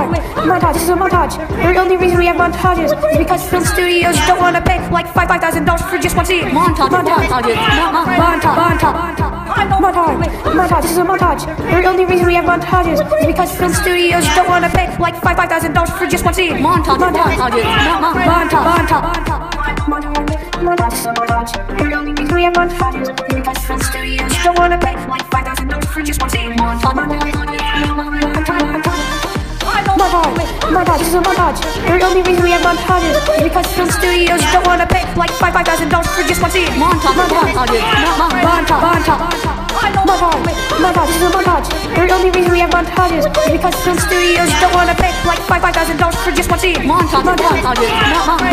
Montage, this is a montage. The only reason we have montages is because film studios don't want to pay like $5,000 for just one scene. Montage, this is a montage. The only reason we have montages is because film studios don't want to pay like $5,000 for just one scene. Montage, this is a montage. The only reason we have montages is because film studios don't want to pay like $5,000 for just one scene. Montage, this is a montage. The only reason we have montages is because film studios don't want to pay like $5,000 for just one scene. Montage, this is a montage. The only reason we have montages is because film studios don't want to pay like $5,000 for just one scene. Montage, this is a montage.